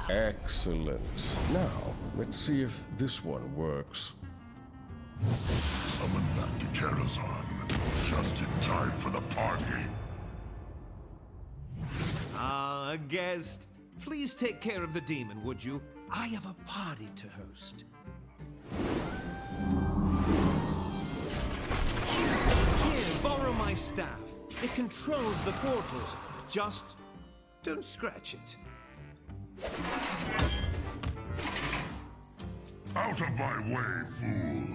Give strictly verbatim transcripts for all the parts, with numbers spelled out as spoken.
Excellent. Now, let's see if this one works. Summon back to Karazhan, just in time for the party. Ah, a guest. Please take care of the demon, would you? I have a party to host. Here, borrow my staff. It controls the portals. Just don't scratch it. Out of my way, fool!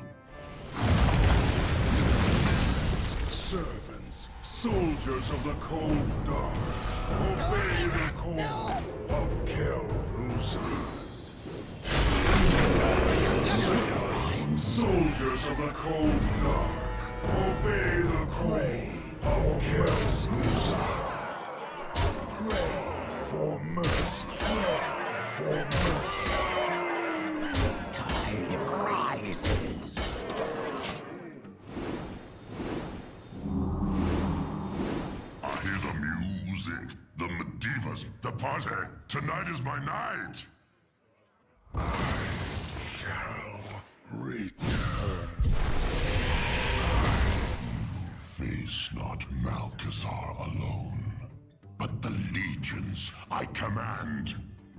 Servants, soldiers of the cold dark, obey the call of Kel'Thuzad. Servants, soldiers of the cold dark, obey the call of Kel'Thuzad. Pray for mercy, pray for mercy. Time rises. I hear the music, the Medivas, the party. Tonight is my night. I shall return. Face not Malchezaar alone, but the legions I command.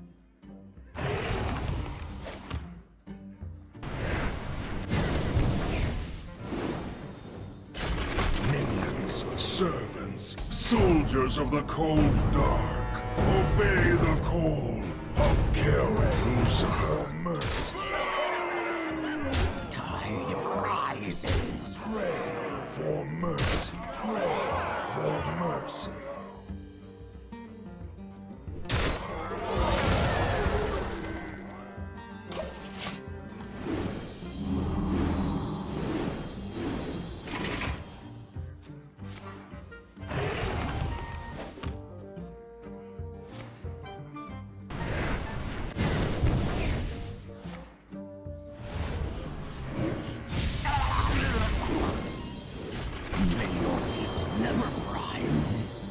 Minions, servants, soldiers of the cold dark, obey the call of Kel'Thuzad. Mercy. Tide rises. Pray for mercy. Pray for mercy. May your heat never prime.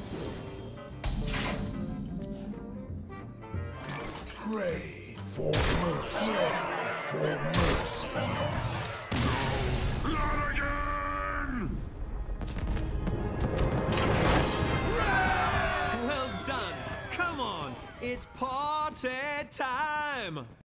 Pray for mercy. Pray for mercy. Not again! Well done. Come on. It's party time.